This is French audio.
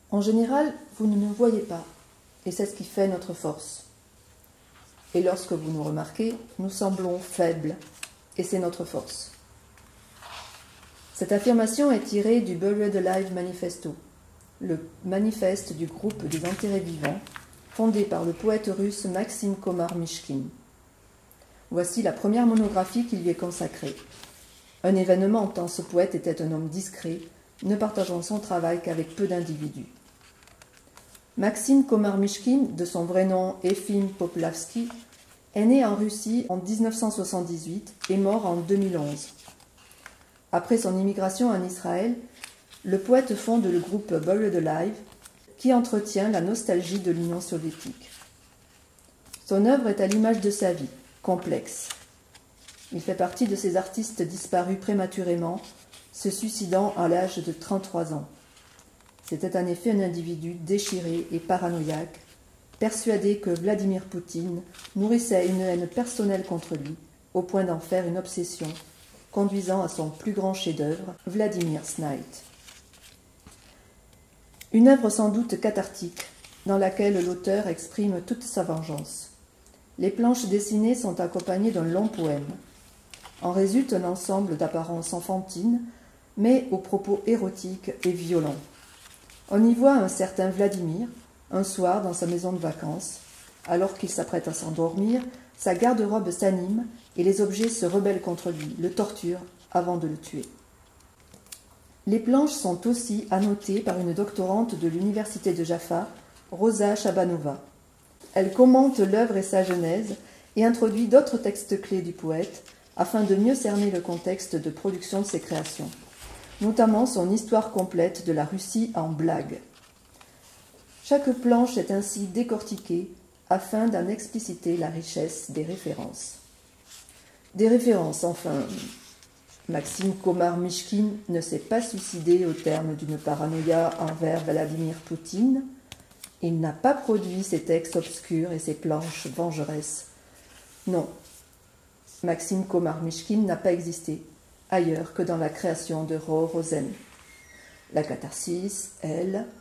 En général, vous ne nous voyez pas, et c'est ce qui fait notre force. Et lorsque vous nous remarquez, nous semblons faibles, et c'est notre force. Cette affirmation est tirée du Buried Alive Manifesto, le manifeste du groupe des enterrés vivants, fondé par le poète russe Maxime Komar-Mishkin. Voici la première monographie qui lui est consacrée. Un événement tant ce poète était un homme discret, ne partageant son travail qu'avec peu d'individus. Maxime Komar-Mishkin, de son vrai nom Efim Poplavski, est né en Russie en 1978 et mort en 2011. Après son immigration en Israël, le poète fonde le groupe Buried Alive, qui entretient la nostalgie de l'Union soviétique. Son œuvre est à l'image de sa vie, complexe. Il fait partie de ces artistes disparus prématurément, se suicidant à l'âge de 33 ans. C'était en effet un individu déchiré et paranoïaque, persuadé que Vladimir Poutine nourrissait une haine personnelle contre lui, au point d'en faire une obsession, conduisant à son plus grand chef-d'œuvre, Vladimir's Night. Une œuvre sans doute cathartique, dans laquelle l'auteur exprime toute sa vengeance. Les planches dessinées sont accompagnées d'un long poème. En résulte un ensemble d'apparence enfantine, mais aux propos érotiques et violents. On y voit un certain Vladimir, un soir dans sa maison de vacances. Alors qu'il s'apprête à s'endormir, sa garde-robe s'anime et les objets se rebellent contre lui, le torturent avant de le tuer. Les planches sont aussi annotées par une doctorante de l'université de Jaffa, Rosa Chabanova. Elle commente l'œuvre et sa genèse et introduit d'autres textes clés du poète afin de mieux cerner le contexte de production de ses créations, notamment son histoire complète de la Russie en blague. Chaque planche est ainsi décortiquée afin d'en expliciter la richesse des références. Des références, enfin. Maxime Komar-Mishkin ne s'est pas suicidé au terme d'une paranoïa envers Vladimir Poutine. Il n'a pas produit ses textes obscurs et ses planches vengeresses. Non, Maxime Komar-Mishkin n'a pas existé ailleurs que dans la création de Ro Rosen. La catharsis, elle,